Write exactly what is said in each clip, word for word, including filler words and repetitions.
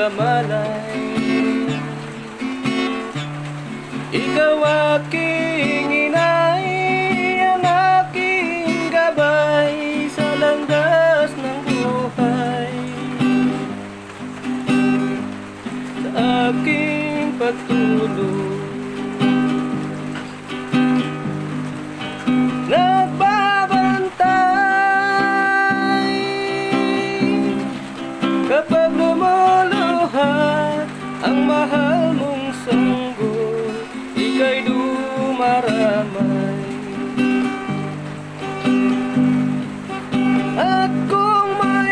magkamalay. Ikaw aking inay, ang aking gabay sa landas ng buhay. Sa aking pagtulog nagbabantay, kapag lumuluha ang mahal mong sanggol, ika'y dumaramay. At kung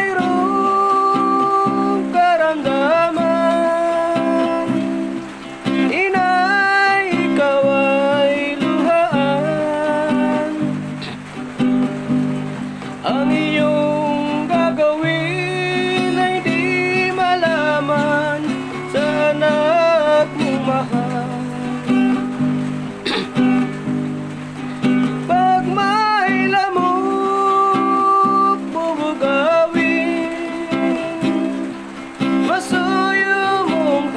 mayroong karamdaman, inay, ikaw ay luhaan. Ang iyong gagawin ay di malaman sa anak mong mahal. Pag may lamok bubugawin, masuyo mong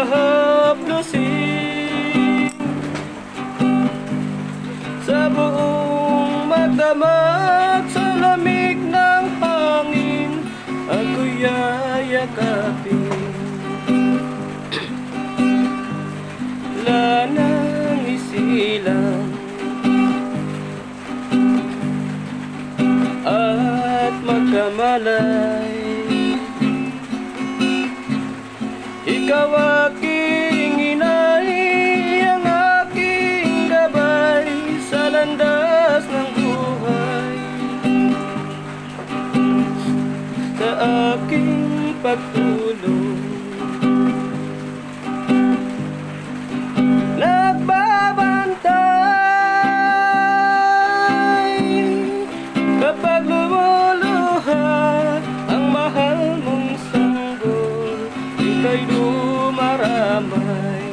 hahaplusin. Sa buong magdamag sa lamig ng hangin, ako'y yayakapin. Wala nang isilang at magkamalay. Ikaw aking inay, ang aking gabay sa landas ng buhay. Sa aking pagtulog nagbabantay, kapag lumuluha ang mahal mong sanggol, ika'y dumaramay.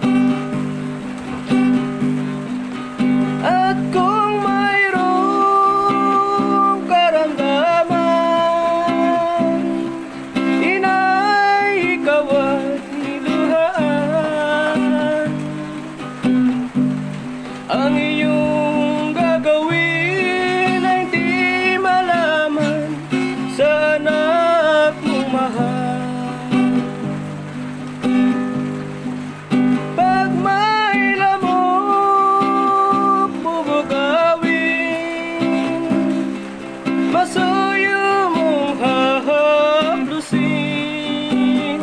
At kung mayroong karamdaman, inay, ikaw ay luhaan. Ang iyong gagawin ay di malaman sa anak mong mahal. Pag may lamok bubugawin, masuyo mong hahaplusin.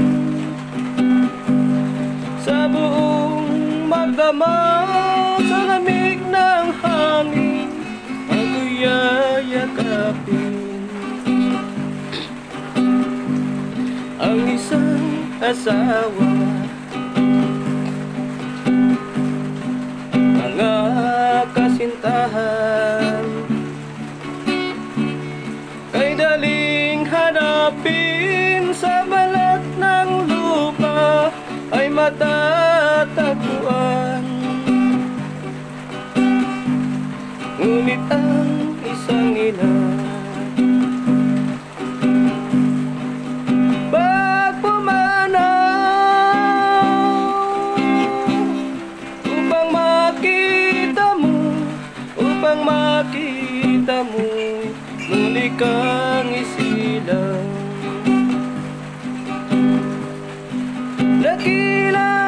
Sa buong magdamag sa lamig ng hangin, ako'y yayakapin. Ang isang asawa, mga kasintahan, kay daling hanapin sa balat ng lupa ay matatagpuan. Ngunit ang isang ina, pag pumanaw upang makita mo, upang makita mo, muli kang isilang. Dakila